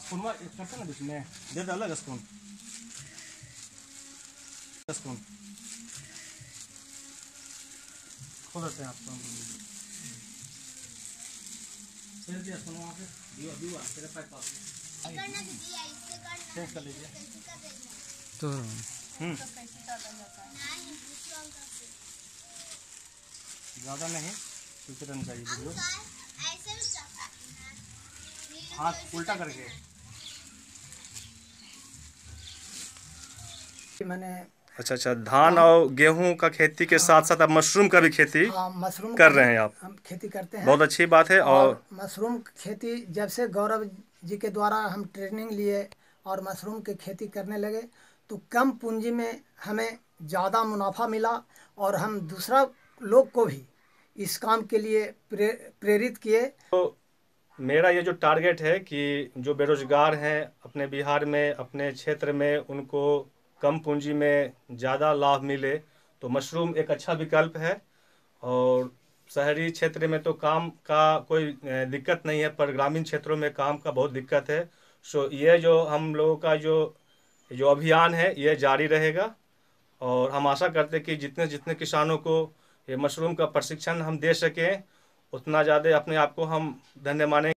Spoon एक करते ना बीच में दे दे अलग स्पून खोल देते हैं आपको वहाँ से दिया तेरे पाइप चेंज कर लीजिए तो ज़्यादा नहीं कुछ रन चाहिए वीडियो हाथ उल्टा करके मैंने अच्छा, धान और गेहूं का खेती के साथ साथ अब मशरूम का भी खेती मशरूम कर रहे हैं आप। हम खेती करते हैं, बहुत अच्छी बात है। और मशरूम खेती जब से गौरव जी के द्वारा हम ट्रेनिंग लिए और मशरूम की खेती करने लगे तो कम पूंजी में हमें ज़्यादा मुनाफा मिला और हम दूसरा लोग को भी इस काम के लिए प्रेरित किए। तो मेरा ये जो टारगेट है कि जो बेरोजगार हैं अपने बिहार में, अपने क्षेत्र में, उनको कम पूंजी में ज़्यादा लाभ मिले, तो मशरूम एक अच्छा विकल्प है। और शहरी क्षेत्र में तो काम का कोई दिक्कत नहीं है, पर ग्रामीण क्षेत्रों में काम का बहुत दिक्कत है। सो ये जो हम लोगों का जो अभियान है ये जारी रहेगा और हम आशा करते हैं कि जितने जितने किसानों को ये मशरूम का प्रशिक्षण हम दे सकें उतना ज़्यादा अपने आप को हम धन्य मानेंगे।